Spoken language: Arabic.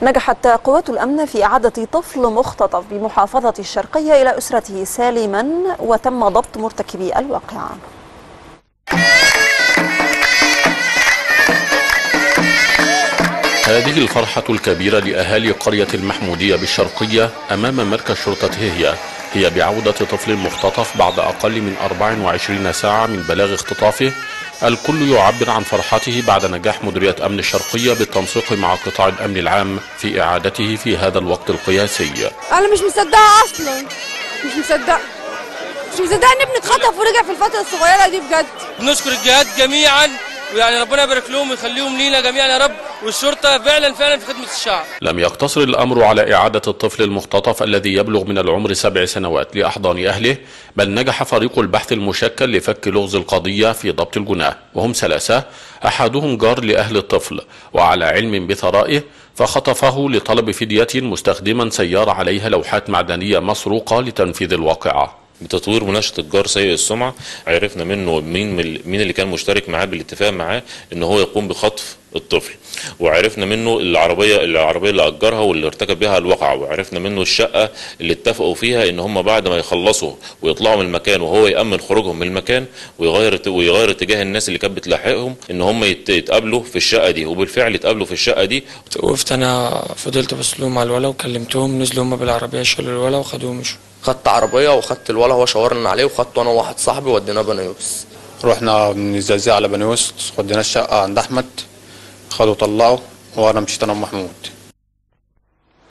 نجحت قوات الأمن في إعادة طفل مختطف بمحافظة الشرقية إلى أسرته سالما، وتم ضبط مرتكبي الواقعة. هذه الفرحة الكبيرة لأهالي قرية المحمودية بالشرقية أمام مركز شرطة هي بعودة طفل مختطف بعد أقل من 24 ساعة من بلاغ اختطافه. الكل يعبر عن فرحته بعد نجاح مديرية أمن الشرقية بالتنسيق مع قطاع الأمن العام في إعادته في هذا الوقت القياسي. أنا مش مصدقة أصلا، مش مصدقة إن ابني اتخطف ورجع في الفترة الصغيرة دي بجد. بنشكر الجهات جميعا، ويعني ربنا يبارك لهم ويخليهم لينا جميعا يا رب، والشرطة فعلا في خدمة الشعب. لم يقتصر الأمر على إعادة الطفل المختطف الذي يبلغ من العمر 7 سنوات لأحضان أهله، بل نجح فريق البحث المشكل لفك لغز القضية في ضبط الجناه، وهم 3، أحدهم جار لأهل الطفل وعلى علم بثرائه، فخطفه لطلب فدية مستخدما سيارة عليها لوحات معدنية مسروقة لتنفيذ الواقعة. بتطوير مناقشه الجار سيء السمعه عرفنا منه مين اللي كان مشترك معاه بالاتفاق معاه ان هو يقوم بخطف الطفل، وعرفنا منه العربيه اللي اجرها واللي ارتكب بها الواقعه، وعرفنا منه الشقه اللي اتفقوا فيها ان هم بعد ما يخلصوا ويطلعوا من المكان وهو يامن خروجهم من المكان ويغير اتجاه الناس اللي كانت بتلاحقهم ان هم يتقابلوا في الشقه دي، وبالفعل اتقابلوا في الشقه دي. وقفت انا فضلت بسلهم على الولا وكلمتهم، نزلوا هم بالعربيه شالوا الولا وخدوه ومشوا. خدت عربيه وخدت الولا، هو شاورنا عليه وخدته انا وواحد صاحبي وديناه بنيوس. رحنا من الزقازيق على بنيوس، ودينا الشقه عند احمد، خدوا طلعوا وانا مشيت انا ومحمود.